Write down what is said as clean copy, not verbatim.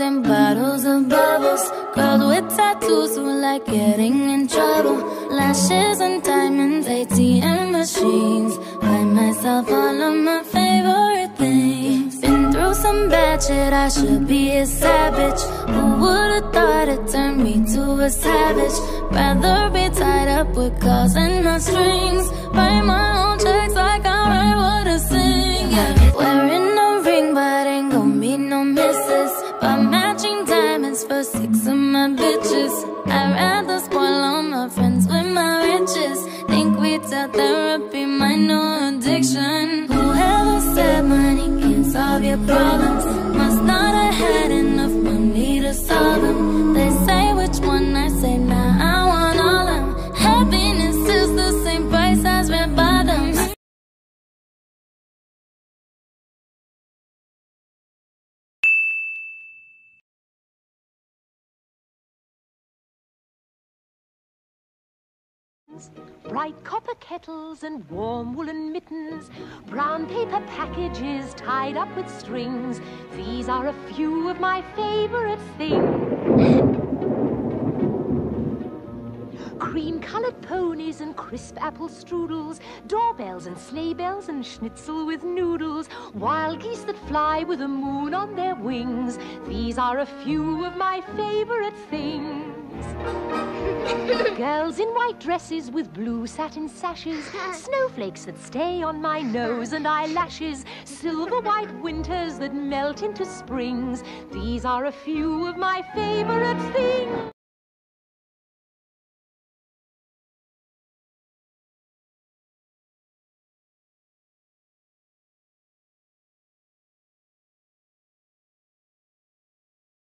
and bottles of bubbles. Girls with tattoos who like getting in trouble. Lashes and diamonds, ATM machines. Buy myself all of my favorite things. Been through some bad shit, I should be a savage. Who would've thought it turned me to a savage? Rather be tied up with calls and not strings. Write my own checks like I write what I sing, yeah. Wearing a ring but ain't gon' meet no misses. But matching diamonds for 6 of my bitches. I'd rather spoil all my friends with my riches. Think retail therapy, my new addiction. Whoever said money can't solve your problems must not have had enough money to solve them. They say which one, I say nah, I want all of them. Happiness is the same price as red bottoms. Bright copper kettles and warm woolen mittens, brown paper packages tied up with strings. These are a few of my favorite things. Cream-colored ponies and crisp apple strudels, doorbells and sleigh bells and schnitzel with noodles, wild geese that fly with the moon on their wings. These are a few of my favorite things. Girls in white dresses with blue satin sashes, snowflakes that stay on my nose and eyelashes, silver white winters that melt into springs. These are a few of my favorite things.